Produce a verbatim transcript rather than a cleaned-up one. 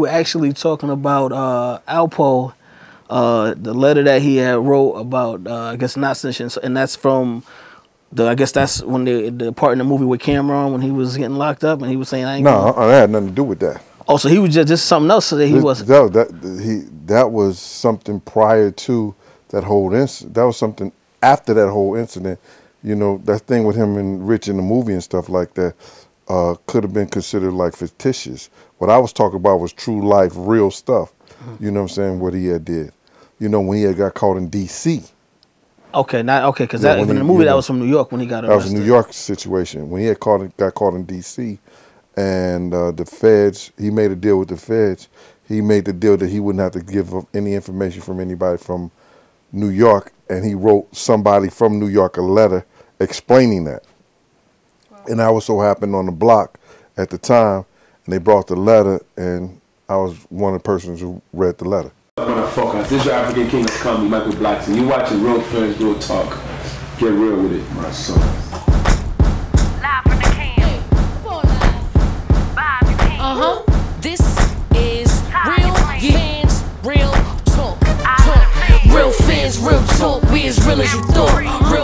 We're actually talking about uh, Alpo, uh, the letter that he had wrote about, uh, I guess, not snitching, and that's from the, I guess that's when the, the part in the movie with Cameron when he was getting locked up and he was saying, I ain't No, gonna... that had nothing to do with that. Oh, so he was just, just something else that he this, wasn't... That, that, he, that was something prior to that whole incident. That was something after that whole incident. You know, that thing with him and Rich in the movie and stuff like that uh, could have been considered like fictitious. What I was talking about was true life, real stuff. Mm-hmm. You know what I'm saying, what he had did. You know, when he had got caught in D C Okay, not okay, because yeah, that in he, the movie you know, that was from New York when he got arrested. That was a New York situation. When he had caught, got caught in D C and uh, the feds, he made a deal with the feds. He made the deal that he wouldn't have to give up any information from anybody from New York, and he wrote somebody from New York a letter explaining that. Wow. And I was so happened on the block at the time, and they brought the letter, and I was one of the persons who read the letter. Motherfuckers, this is your African King of Comedy, Michael Blackson. You watching Real Friends, Real Talk. Get real with it, my son. Live from the can. Uh-huh. This is Real Fans, Real Talk. Talk. Real fans, real talk. We as real as you thought. Real